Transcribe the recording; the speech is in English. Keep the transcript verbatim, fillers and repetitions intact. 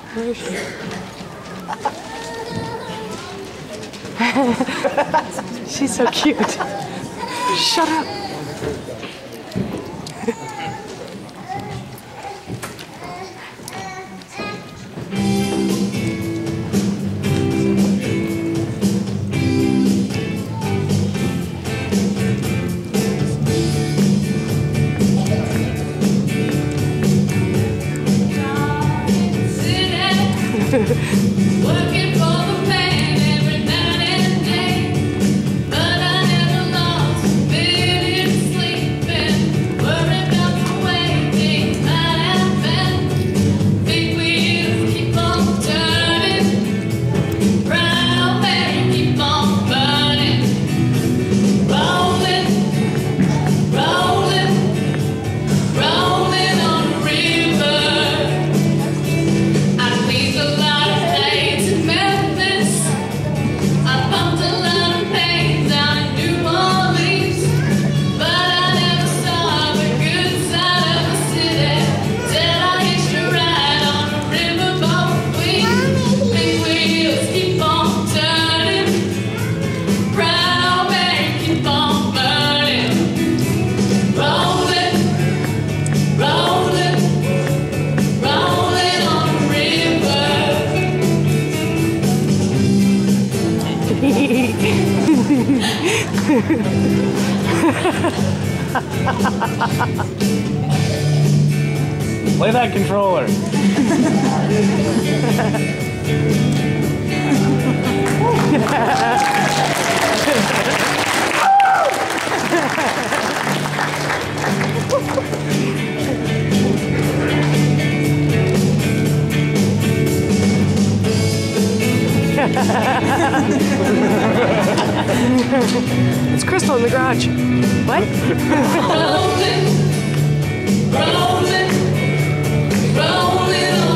Where is she? She's so cute. Shut up. Working for the man every night and day, but I never lost feeling sleeping, worried about the way things might have been. Big wheels keep on turning, brown men keep on burning, rolling, rolling, rolling on the river. I please the Play that controller. It's Crystal in the garage. What? Rolling, rolling, rolling on.